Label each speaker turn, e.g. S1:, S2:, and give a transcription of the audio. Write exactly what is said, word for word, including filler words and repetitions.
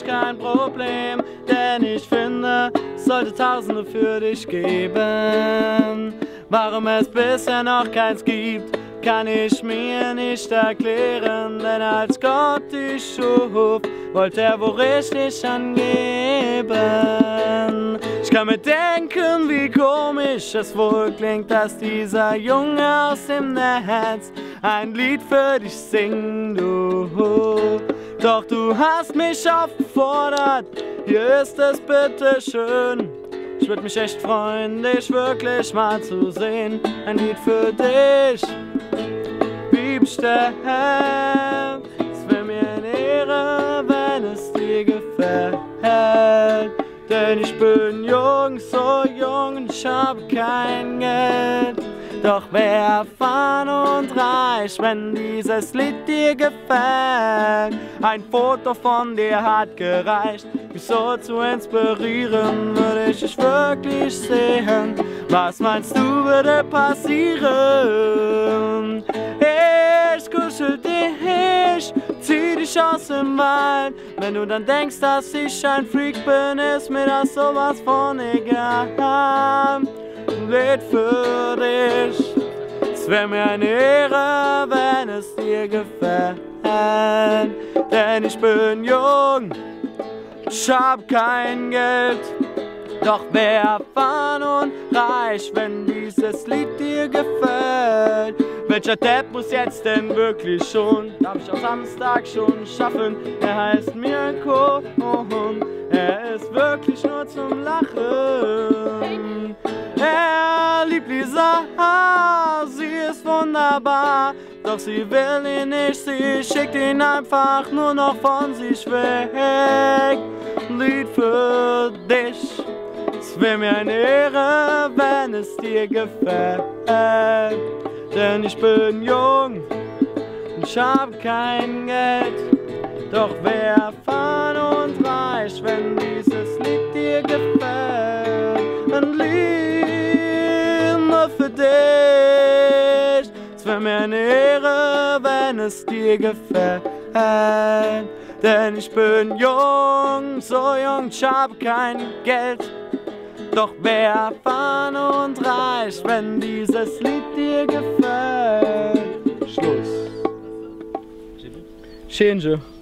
S1: kein Problem, denn ich finde, es sollte Tausende für dich geben. Warum es bisher noch keins gibt, kann ich mir nicht erklären, denn als Gott dich schuf, wollte er wohl richtig angeben. Ich kann mir denken, wie komisch es wohl klingt, dass dieser Junge aus dem Netz ein Lied für dich singt, du. Doch du hast mich aufgefordert, hier ist es bitteschön. Ich würde mich echt freuen, dich wirklich mal zu sehen. Ein Lied für dich, wie bestellt. Es wäre mir eine Ehre, wenn es dir gefällt. Denn ich bin jung, so jung und ich habe kein Geld. Doch wär erfahren und reich, wenn dieses Lied dir gefällt. Ein Foto von dir hat gereicht, mich so zu inspirieren, würde ich dich wirklich sehen. Was meinst du, würde passieren? Ich kuschel dich, zieh dich aus dem Wald. Wenn du dann denkst, dass ich ein Freak bin, ist mir das sowas von egal. Lied für dich, es wär mir eine Ehre, wenn es dir gefällt. Denn ich bin jung, ich hab kein Geld, doch wär erfahren und reich, wenn dieses Lied dir gefällt. Welcher Depp muss jetzt denn wirklich schon? Darf ich am Samstag schon schaffen? Er heißt Mirko und er ist wirklich nur zum Lachen. Er liebt Lisa, sie ist wunderbar, doch sie will ihn nicht, sie schickt ihn einfach nur noch von sich weg. Lied für dich, es wär mir eine Ehre, wenn es dir gefällt. Denn ich bin jung und ich hab kein Geld, doch wär erfahren und reich, wenn dieses Lied dir gefällt. Ein Lied nur für dich, es wär mir eine Ehre, wenn es dir gefällt. Denn ich bin jung, so jung, ich hab kein Geld, doch wär erfahren und reich, wenn dieses Lied dir gefällt. Schluss. Change.